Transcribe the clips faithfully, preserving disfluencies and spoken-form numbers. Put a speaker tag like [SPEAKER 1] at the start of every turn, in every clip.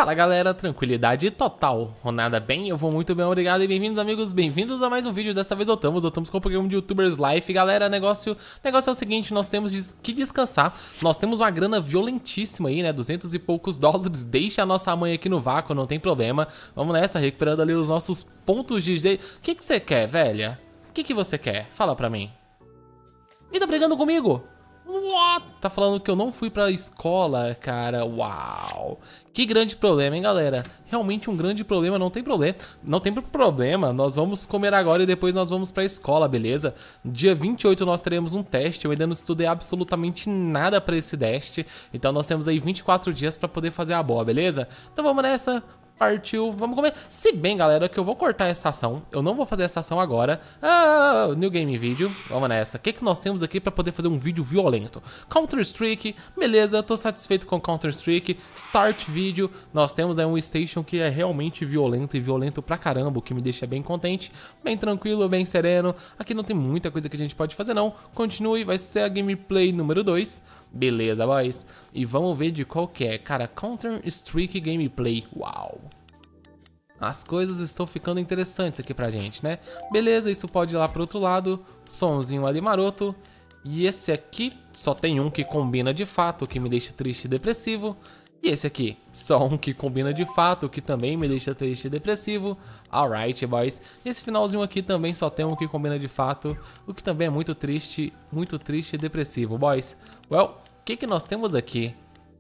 [SPEAKER 1] Fala galera, tranquilidade total, nada bem, eu vou muito bem, obrigado e bem-vindos amigos, bem-vindos a mais um vídeo. Dessa vez voltamos, voltamos com o programa de YouTubers Life. Galera, negócio, negócio é o seguinte, nós temos que descansar, nós temos uma grana violentíssima aí, né, duzentos e poucos dólares, deixa a nossa mãe aqui no vácuo, não tem problema. Vamos nessa, recuperando ali os nossos pontos de... O que que você quer, velha? O que que você quer? Fala pra mim. E tá brigando comigo? What? Tá falando que eu não fui pra escola, cara. Uau. Que grande problema, hein, galera? Realmente um grande problema, não tem problema. Não tem problema, nós vamos comer agora e depois nós vamos pra escola, beleza? Dia vinte e oito nós teremos um teste. Eu ainda não estudei absolutamente nada pra esse teste. Então nós temos aí vinte e quatro dias pra poder fazer a boa, beleza? Então vamos nessa. Partiu, vamos comer. Se bem, galera, que eu vou cortar essa ação. Eu não vou fazer essa ação agora. Ah, New Game Video. Vamos nessa. O que, que nós temos aqui pra poder fazer um vídeo violento? Counter-Strike. Beleza, tô satisfeito com Counter-Strike. Start Video. Nós temos aí um Station que é realmente violento e violento pra caramba, o que me deixa bem contente. Bem tranquilo, bem sereno. Aqui não tem muita coisa que a gente pode fazer, não. Continue, vai ser a gameplay número dois. Beleza, boys. E vamos ver de qual que é. Cara, Counter-Strike Gameplay. Uau. As coisas estão ficando interessantes aqui pra gente, né? Beleza, isso pode ir lá pro outro lado. Somzinho ali maroto. E esse aqui só tem um que combina de fato, o que me deixa triste e depressivo. E esse aqui, só um que combina de fato, o que também me deixa triste e depressivo. Alright, boys. Esse finalzinho aqui também só tem um que combina de fato, o que também é muito triste, muito triste e depressivo, boys. Well, o que que nós temos aqui?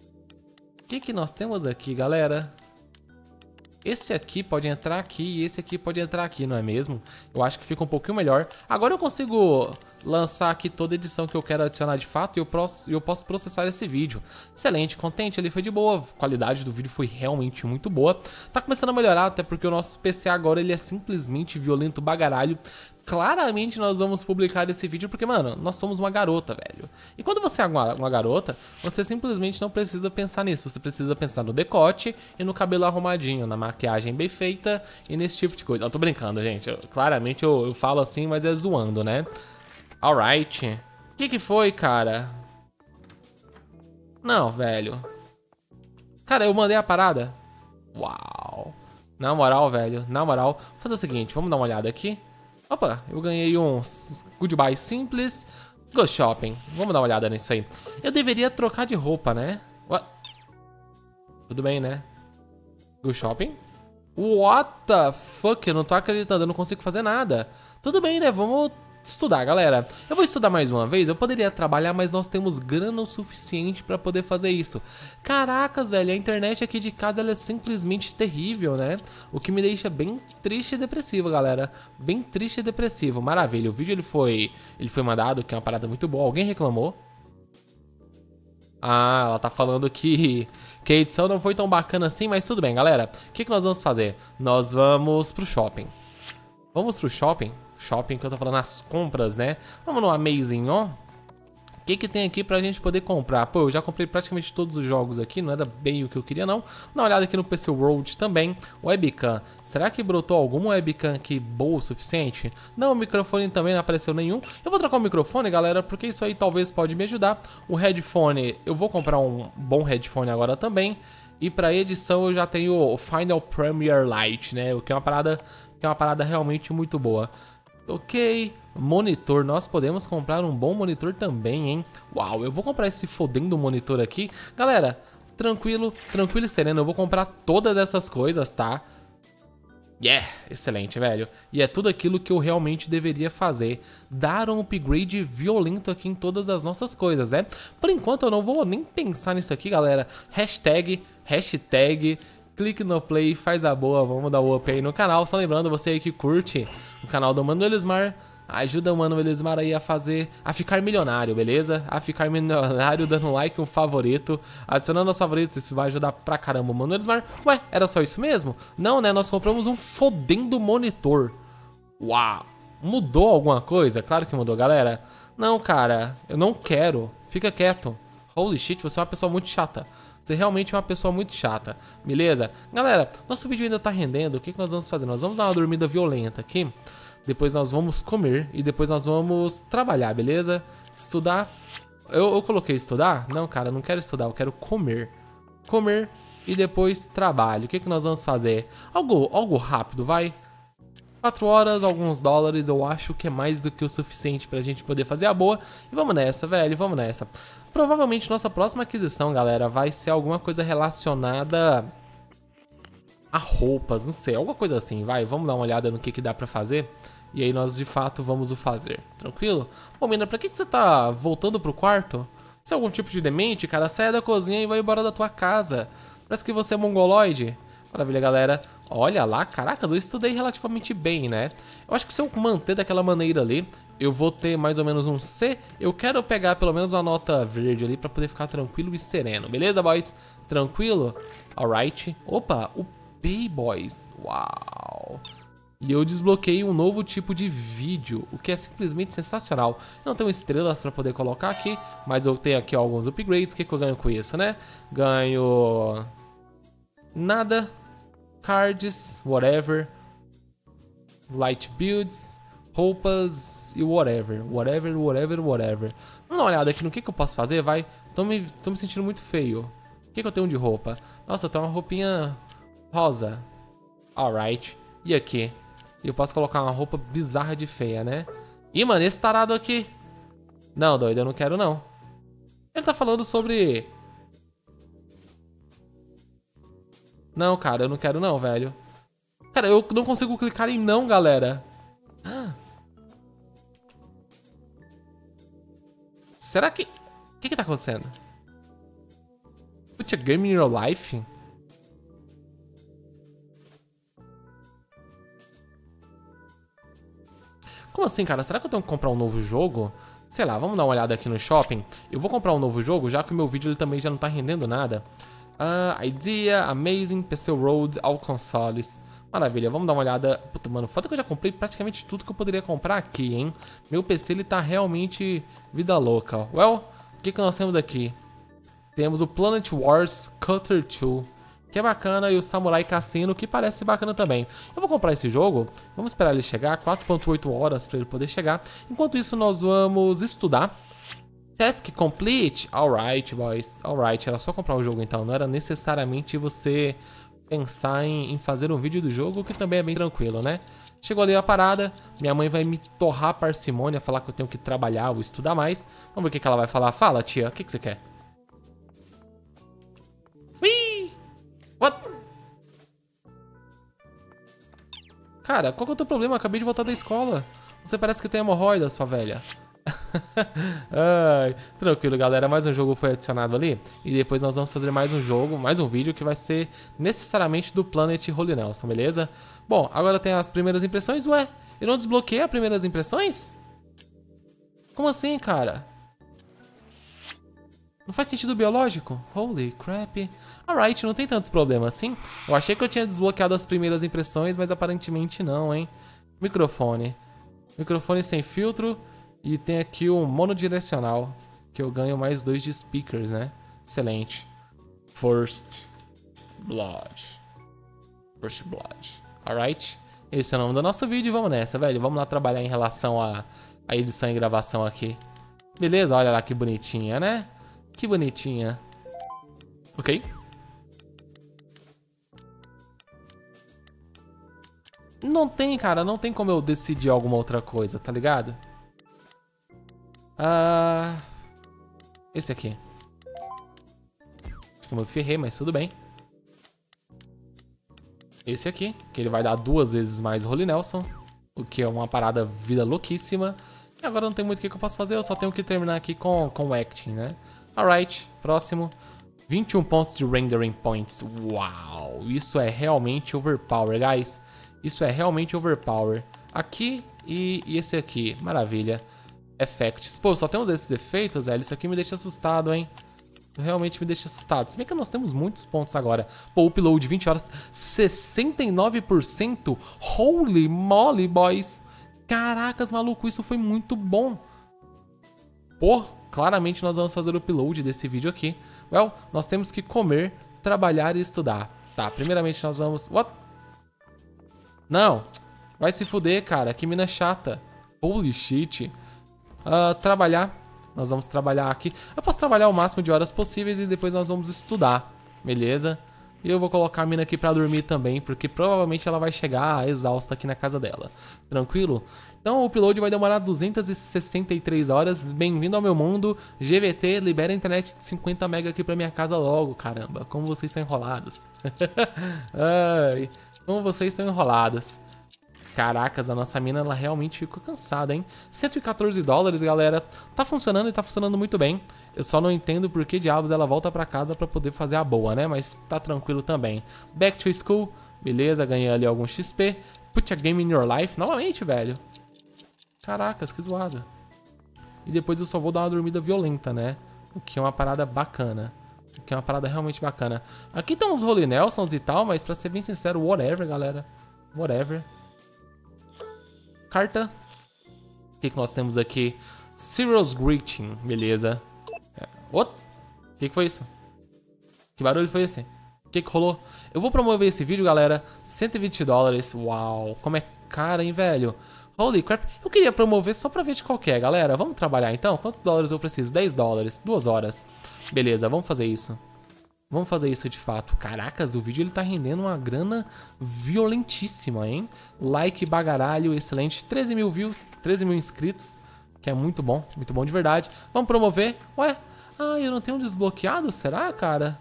[SPEAKER 1] O que que nós temos aqui, galera? Esse aqui pode entrar aqui e esse aqui pode entrar aqui, não é mesmo? Eu acho que fica um pouquinho melhor. Agora eu consigo lançar aqui toda a edição que eu quero adicionar de fato e eu posso, eu posso processar esse vídeo. Excelente, contente, ele foi de boa. A qualidade do vídeo foi realmente muito boa. Tá começando a melhorar, até porque o nosso P C agora ele é simplesmente violento bagaralho. Claramente nós vamos publicar esse vídeo porque, mano, nós somos uma garota, velho. E quando você é uma, uma garota, você simplesmente não precisa pensar nisso. Você precisa pensar no decote e no cabelo arrumadinho, na maquiagem bem feita e nesse tipo de coisa. Eu tô brincando, gente. Eu, claramente eu, eu falo assim, mas é zoando, né? Alright. O que que foi, cara? Não, velho. Cara, eu mandei a parada. Uau. Na moral, velho. Na moral. Vou fazer o seguinte, vamos dar uma olhada aqui. Opa, eu ganhei um goodbye simples. Go shopping. Vamos dar uma olhada nisso aí. Eu deveria trocar de roupa, né? What? Tudo bem, né? Go shopping? What the fuck? Eu não tô acreditando, eu não consigo fazer nada. Tudo bem, né? Vamos estudar, galera. Eu vou estudar mais uma vez. Eu poderia trabalhar, mas nós temos grana o suficiente pra poder fazer isso. Caracas, velho, a internet aqui de casa ela é simplesmente terrível, né? O que me deixa bem triste e depressivo, galera. Bem triste e depressivo. Maravilha, o vídeo ele foi, ele foi mandado, que é uma parada muito boa. Alguém reclamou? Ah, ela tá falando que, que a edição não foi tão bacana assim, mas tudo bem, galera. O que, que nós vamos fazer? Nós vamos pro shopping. Vamos pro shopping? Shopping que eu tô falando, as compras, né? Vamos no Amazing, ó. O que que tem aqui pra gente poder comprar? Pô, eu já comprei praticamente todos os jogos aqui, não era bem o que eu queria, não. Dá uma olhada aqui no P C World também. Webcam. Será que brotou alguma webcam aqui boa o suficiente? Não, o microfone também não apareceu nenhum. Eu vou trocar o microfone, galera, porque isso aí talvez pode me ajudar. O headphone, eu vou comprar um bom headphone agora também. E pra edição eu já tenho o Final Premiere Lite, né? O que é uma parada, que é uma parada realmente muito boa. Ok, monitor, nós podemos comprar um bom monitor também, hein? Uau, eu vou comprar esse fodendo monitor aqui. Galera, tranquilo, tranquilo e sereno, eu vou comprar todas essas coisas, tá? Yeah, excelente, velho. E é tudo aquilo que eu realmente deveria fazer. Dar um upgrade violento aqui em todas as nossas coisas, né? Por enquanto eu não vou nem pensar nisso aqui, galera. Hashtag, hashtag... Clique no play, faz a boa, vamos dar o up aí no canal. Só lembrando, você aí que curte o canal do Mano Elismar, ajuda o Mano Elismar aí a fazer, a ficar milionário, beleza? A ficar milionário dando like, um favorito, adicionando aos favoritos, isso vai ajudar pra caramba o Mano Elismar. Ué, era só isso mesmo? Não, né? Nós compramos um fodendo monitor. Uau! Mudou alguma coisa? Claro que mudou, galera. Não, cara, eu não quero. Fica quieto. Holy shit, você é uma pessoa muito chata. Você realmente é uma pessoa muito chata, beleza? Galera, nosso vídeo ainda tá rendendo, o que que nós vamos fazer? Nós vamos dar uma dormida violenta aqui, depois nós vamos comer e depois nós vamos trabalhar, beleza? Estudar. Eu, eu coloquei estudar? Não, cara, eu não quero estudar, eu quero comer. Comer e depois trabalho. O que, que nós vamos fazer? Algo, algo rápido, vai? quatro horas, alguns dólares, eu acho que é mais do que o suficiente pra gente poder fazer a boa. E vamos nessa, velho, vamos nessa. Provavelmente nossa próxima aquisição, galera, vai ser alguma coisa relacionada a roupas, não sei, alguma coisa assim, vai. Vamos dar uma olhada no que, que dá pra fazer. E aí nós, de fato, vamos o fazer. Tranquilo? Bom, menina, pra que, que você tá voltando pro quarto? Você é algum tipo de demente, cara? Saia da cozinha e vai embora da tua casa. Parece que você é mongoloide. Maravilha, galera. Olha lá, caraca, eu estudei relativamente bem, né? Eu acho que se eu manter daquela maneira ali, eu vou ter mais ou menos um C. Eu quero pegar pelo menos uma nota verde ali pra poder ficar tranquilo e sereno. Beleza, boys? Tranquilo? Alright. Opa, o P, boys. Uau. E eu desbloqueei um novo tipo de vídeo, o que é simplesmente sensacional. Eu não tenho estrelas pra poder colocar aqui, mas eu tenho aqui alguns upgrades. O que, que eu ganho com isso, né? Ganho... nada. Cards, whatever. Light builds, roupas e whatever. Whatever, whatever, whatever. Vamos dar uma olhada aqui no que, que eu posso fazer, vai. Tô me, tô me sentindo muito feio. O que, que eu tenho de roupa? Nossa, eu tenho uma roupinha rosa. Alright. E aqui? Eu posso colocar uma roupa bizarra de feia, né? Ih, mano, esse tarado aqui. Não, doido, eu não quero não. Ele tá falando sobre... Não, cara, eu não quero não, velho. Cara, eu não consigo clicar em não, galera. Ah. Será que... O que que tá acontecendo? Put a game in your life? Como assim, cara? Será que eu tenho que comprar um novo jogo? Sei lá, vamos dar uma olhada aqui no shopping. Eu vou comprar um novo jogo, já que o meu vídeo ele também já não tá rendendo nada. Uh, idea, amazing, P C Road, all consoles. Maravilha, vamos dar uma olhada. Puta, mano, foda que eu já comprei praticamente tudo que eu poderia comprar aqui, hein? Meu P C, ele tá realmente vida louca. Well, o que que nós temos aqui? Temos o Planet Wars Cutter dois, que é bacana, e o Samurai Cassino, que parece bacana também. Eu vou comprar esse jogo, vamos esperar ele chegar, quatro ponto oito horas pra ele poder chegar. Enquanto isso, nós vamos estudar. Task complete? Alright, boys. Alright, era só comprar o jogo então. Não era necessariamente você pensar em, em fazer um vídeo do jogo, que também é bem tranquilo, né? Chegou ali a parada. Minha mãe vai me torrar parcimônia, falar que eu tenho que trabalhar ou estudar mais. Vamos ver o que, que ela vai falar. Fala, tia. O que, que você quer? Ui! What? Cara, qual que é o teu problema? Eu acabei de voltar da escola. Você parece que tem hemorroida, sua velha. Ai, tranquilo, galera, mais um jogo foi adicionado ali. E depois nós vamos fazer mais um jogo, mais um vídeo que vai ser necessariamente do Planet Holy Nelson, beleza? Bom, agora tem as primeiras impressões. Ué, eu não desbloqueei as primeiras impressões? Como assim, cara? Não faz sentido biológico? Holy crap. Alright, não tem tanto problema assim. Eu achei que eu tinha desbloqueado as primeiras impressões, mas aparentemente não, hein? Microfone. Microfone sem filtro. E tem aqui o monodirecional, que eu ganho mais dois de speakers, né? Excelente. First Blood. First Blood. Alright? Esse é o nome do nosso vídeo. Vamos nessa, velho. Vamos lá trabalhar em relação à a, a edição e gravação aqui. Beleza? Olha lá que bonitinha, né? Que bonitinha. Ok. Não tem, cara. Não tem como eu decidir alguma outra coisa, tá ligado? Ah, esse aqui. Acho que eu me ferrei, mas tudo bem. Esse aqui, que ele vai dar duas vezes mais Holy Nelson, o que é uma parada vida louquíssima. E agora não tem muito o que eu posso fazer, eu só tenho que terminar aqui com, com o acting, né? Alright, próximo. vinte e um pontos de rendering points. Uau, isso é realmente overpower, guys. Isso é realmente overpower. Aqui e, e esse aqui, maravilha. Effects. Pô, só temos esses efeitos, velho. Isso aqui me deixa assustado, hein? Realmente me deixa assustado. Se bem que nós temos muitos pontos agora. Pô, upload vinte horas, sessenta e nove por cento. Holy moly, boys. Caracas, maluco, isso foi muito bom. Pô, claramente nós vamos fazer o upload desse vídeo aqui. Well, nós temos que comer, trabalhar e estudar. Tá, primeiramente nós vamos... What? Não. Vai se fuder, cara. Que mina chata. Holy shit. Uh, trabalhar, nós vamos trabalhar aqui. Eu posso trabalhar o máximo de horas possíveis e depois nós vamos estudar, beleza? E eu vou colocar a mina aqui pra dormir também, porque provavelmente ela vai chegar exausta aqui na casa dela. Tranquilo? Então o upload vai demorar duzentas e sessenta e três horas. Bem-vindo ao meu mundo. G V T, libera a internet de cinquenta mega aqui pra minha casa logo, caramba. Como vocês são enrolados. Ai, como vocês são enrolados. Caracas, a nossa mina, ela realmente ficou cansada, hein? cento e quatorze dólares, galera. Tá funcionando e tá funcionando muito bem. Eu só não entendo por que diabos ela volta pra casa pra poder fazer a boa, né? Mas tá tranquilo também. Back to school. Beleza, ganhei ali algum X P. Put a game in your life. Novamente, velho. Caracas, que zoado. E depois eu só vou dar uma dormida violenta, né? O que é uma parada bacana. O que é uma parada realmente bacana. Aqui tem uns Holy Nelsons e tal, mas pra ser bem sincero, whatever, galera. Whatever. Carta. O que, que nós temos aqui? Serious Greeting, beleza. É. What? O que, que foi isso? Que barulho foi esse? O que, que rolou? Eu vou promover esse vídeo, galera. cento e vinte dólares. Uau, como é caro, hein, velho? Holy crap. Eu queria promover só pra ver de qual que é, galera. Vamos trabalhar então? Quantos dólares eu preciso? dez dólares. duas horas. Beleza, vamos fazer isso. Vamos fazer isso de fato. Caracas, o vídeo ele tá rendendo uma grana violentíssima, hein? Like bagaralho, excelente. treze mil views, treze mil inscritos, que é muito bom, muito bom de verdade. Vamos promover. Ué, ah, eu não tenho desbloqueado? Será, cara?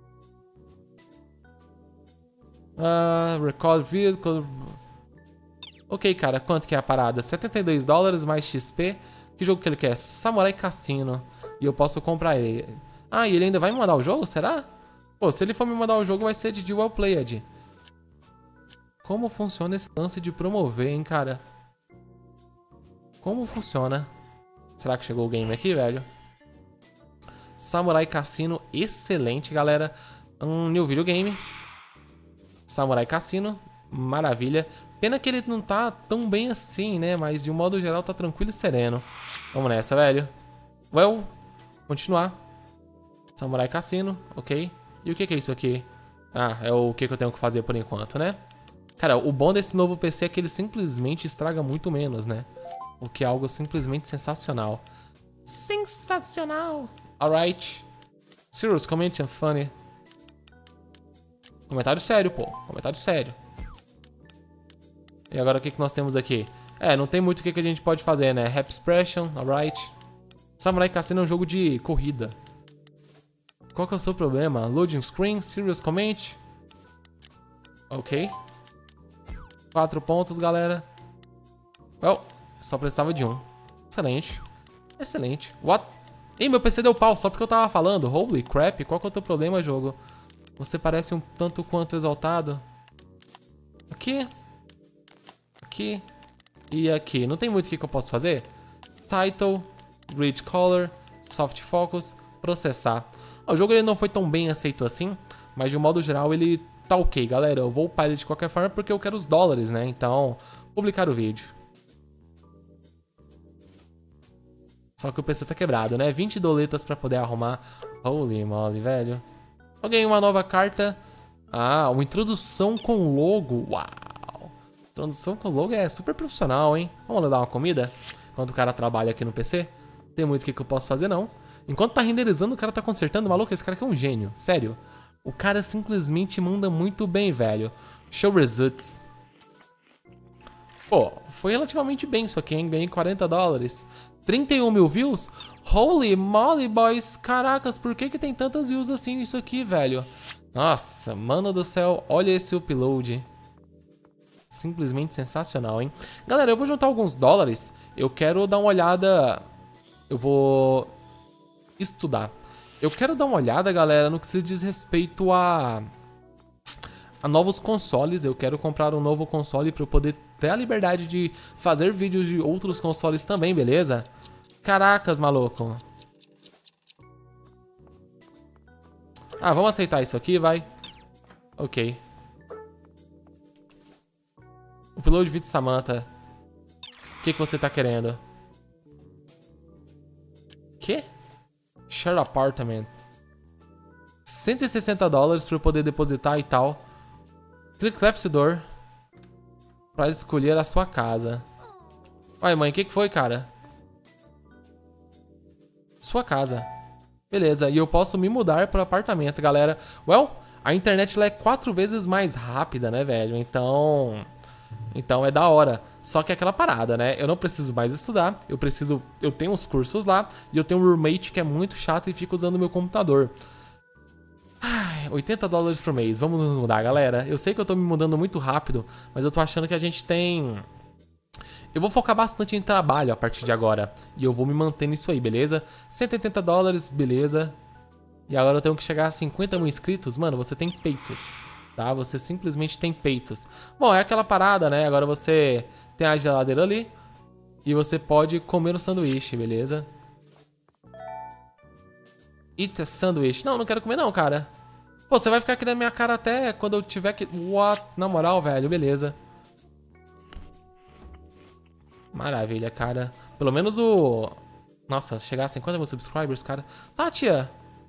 [SPEAKER 1] Uh, record vehicle. Ok, cara, quanto que é a parada? setenta e dois dólares mais X P. Que jogo que ele quer? Samurai Cassino. E eu posso comprar ele. Ah, e ele ainda vai me mandar o jogo? Será? Pô, se ele for me mandar o jogo, vai ser de Well Played. Como funciona esse lance de promover, hein, cara? Como funciona? Será que chegou o game aqui, velho? Samurai Cassino, excelente, galera. Um new videogame. Samurai Cassino, maravilha. Pena que ele não tá tão bem assim, né? Mas de um modo geral tá tranquilo e sereno. Vamos nessa, velho. Well, continuar. Samurai Cassino, ok. E o que, que é isso aqui? Ah, é o que, que eu tenho que fazer por enquanto, né? Cara, o bom desse novo P C é que ele simplesmente estraga muito menos, né? O que é algo simplesmente sensacional. Sensacional! Alright. Serious, comment and funny. Comentário sério, pô. Comentário sério. E agora o que, que nós temos aqui? É, não tem muito o que, que a gente pode fazer, né? Rap Expression, alright. Samurai Cassino é um jogo de corrida. Qual que é o seu problema? Loading screen, serious comment. Ok. Quatro pontos, galera. Well, só precisava de um. Excelente. Excelente. What? Ih, meu P C deu pau só porque eu tava falando. Holy crap, qual que é o teu problema, jogo? Você parece um tanto quanto exaltado. Aqui. Aqui. E aqui. Não tem muito o que, que eu posso fazer? Title. Grid Color. Soft Focus. Processar. O jogo ele não foi tão bem aceito assim, mas de um modo geral ele tá ok, galera. Eu vou upar ele de qualquer forma porque eu quero os dólares, né? Então, publicar o vídeo. Só que o P C tá quebrado, né? vinte doletas pra poder arrumar. Holy moly, velho. Eu ganhei uma nova carta. Ah, uma introdução com logo. Uau. Introdução com logo é super profissional, hein? Vamos lá dar uma comida? Enquanto o cara trabalha aqui no P C. Tem muito o que, que eu posso fazer, não. Enquanto tá renderizando, o cara tá consertando. Maluco, esse cara aqui é um gênio. Sério. O cara simplesmente manda muito bem, velho. Show results. Pô, foi relativamente bem isso aqui, hein? Ganhei quarenta dólares. trinta e um mil views? Holy moly, boys. Caracas, por que que tem tantas views assim nisso aqui, velho? Nossa, mano do céu. Olha esse upload. Simplesmente sensacional, hein? Galera, eu vou juntar alguns dólares. Eu quero dar uma olhada... Eu vou... estudar. Eu quero dar uma olhada, galera, no que se diz respeito a... a novos consoles. Eu quero comprar um novo console para eu poder ter a liberdade de fazer vídeos de outros consoles também, beleza? Caracas, maluco. Ah, vamos aceitar isso aqui, vai. Ok. Upload vídeo Samantha. O que, que você tá querendo? Que? Share apartment. cento e sessenta dólares para eu poder depositar e tal. Click left door para escolher a sua casa. Ué, mãe, o que, que foi, cara? Sua casa. Beleza, e eu posso me mudar para apartamento, galera. Well, a internet ela é quatro vezes mais rápida, né, velho? Então... Então é da hora. Só que é aquela parada, né? Eu não preciso mais estudar. Eu preciso... Eu tenho uns cursos lá. E eu tenho um roommate que é muito chato e fica usando o meu computador. Ai, oitenta dólares por mês. Vamos nos mudar, galera. Eu sei que eu tô me mudando muito rápido. Mas eu tô achando que a gente tem... Eu vou focar bastante em trabalho a partir de agora. E eu vou me manter nisso aí, beleza? cento e oitenta dólares, beleza. E agora eu tenho que chegar a cinquenta mil inscritos. Mano, você tem peitos. Tá? Você simplesmente tem peitos. Bom, é aquela parada, né? Agora você tem a geladeira ali. E você pode comer um sanduíche, beleza? Eat a sanduíche. Não, não quero comer não, cara. Pô, você vai ficar aqui na minha cara até quando eu tiver que... What? Na moral, velho, beleza. Maravilha, cara. Pelo menos o... Nossa, chegar a cinquenta mil subscribers, cara. Ah, tia.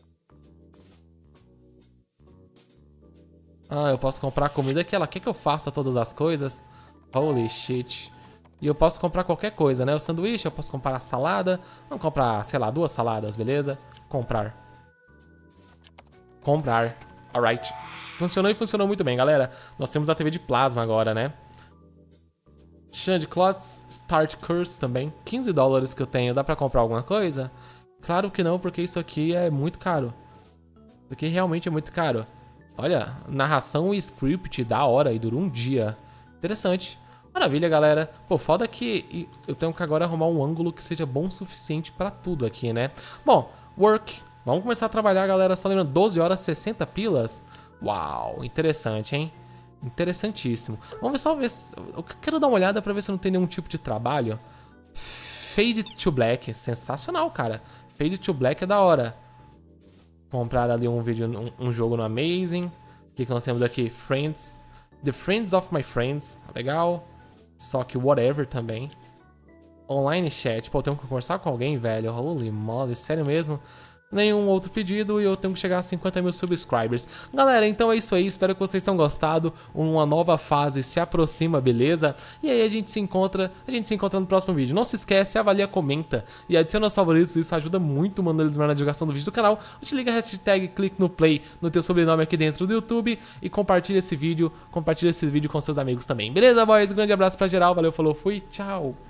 [SPEAKER 1] Ah, eu posso comprar comida que ela quer que eu faça todas as coisas. Holy shit. E eu posso comprar qualquer coisa, né? O sanduíche, eu posso comprar a salada. Vamos comprar, sei lá, duas saladas, beleza? Comprar. Comprar. Alright. Funcionou e funcionou muito bem, galera. Nós temos a T V de plasma agora, né? Change Clots, Start Curse também. quinze dólares que eu tenho. Dá pra comprar alguma coisa? Claro que não, porque isso aqui é muito caro. Isso aqui realmente é muito caro. Olha, narração e script da hora e dura um dia. Interessante. Maravilha, galera. Pô, foda que eu tenho que agora arrumar um ângulo que seja bom o suficiente pra tudo aqui, né? Bom, work. Vamos começar a trabalhar, galera. Só lembrando, doze horas, sessenta pilas. Uau, interessante, hein? Interessantíssimo. Vamos ver só ver se... Eu quero dar uma olhada pra ver se não tem nenhum tipo de trabalho. Fade to Black. Sensacional, cara. Fade to Black é da hora. Comprar ali um vídeo, um, um jogo no Amazing. O que, que nós temos aqui? Friends. The Friends of My Friends. Legal. Só que whatever também. Online chat. Pô, eu tenho que conversar com alguém, velho. Holy moly, sério mesmo? Nenhum outro pedido e eu tenho que chegar a cinquenta mil subscribers. Galera, então é isso aí. Espero que vocês tenham gostado. Uma nova fase se aproxima, beleza? E aí a gente se encontra, a gente se encontra no próximo vídeo. Não se esquece, avalia, comenta e adiciona os favoritos. Isso ajuda muito, mano, eles na divulgação do vídeo do canal. Utiliza a hashtag, clique no play no teu sobrenome aqui dentro do YouTube e compartilha esse vídeo, compartilha esse vídeo com seus amigos também. Beleza, boys? Um grande abraço pra geral. Valeu, falou, fui, tchau.